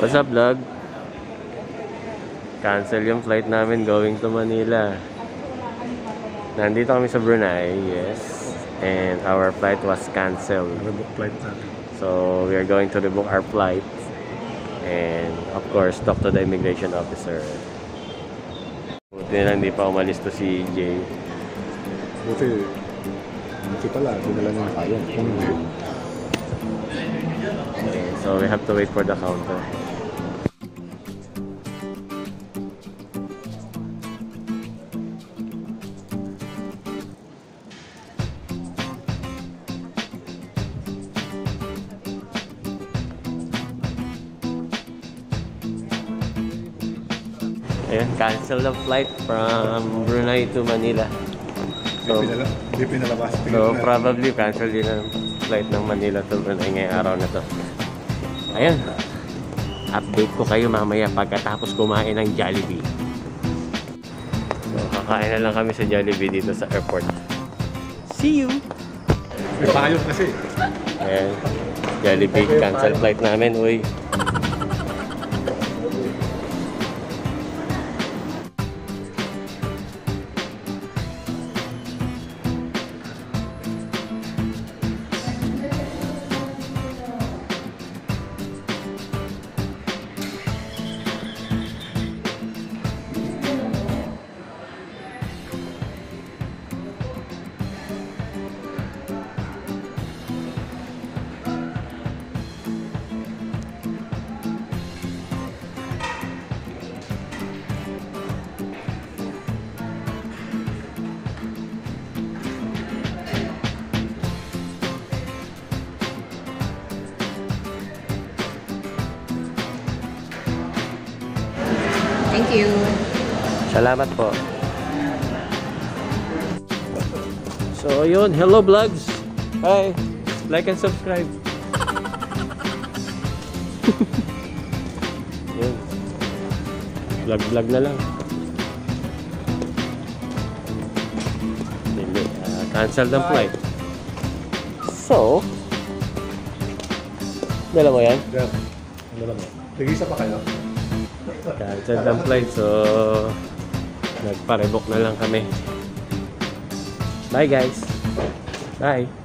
What's up, vlog? Cancel yung flight namin going to Manila. Nandito kami sa Brunei, yes. And our flight was canceled. Rebook flight natin. So, we are going to rebook our flight. And, of course, talk to the immigration officer. Buti na hindi pa umalis to si Jay. Buti pala, dinala niya tayo. So, we have to wait for the counter. Ayan, cancel the flight from Brunei to Manila. So, Hindi pinalabas. So, probably cancel din ang flight ng Manila to Brunei ngayong araw na to. Ayan. Update ko kayo mamaya pagkatapos kumain ng Jollibee. So, kakain na lang kami sa Jollibee dito sa airport. See you! May payong kasi. Ayan. Jollibee, cancel flight namin. Uy. Thank you. Salamat po. So, yun. Hello, vlogs. Hi. Like and subscribe. Yun. Vlog na lang. Hindi. Cancel ng flight. So, dala mo yan? Yeah. Dala mo. Tigisa pa kayo? Cancel ng flight, so nagpa-rebook na lang kami. Bye guys. Bye.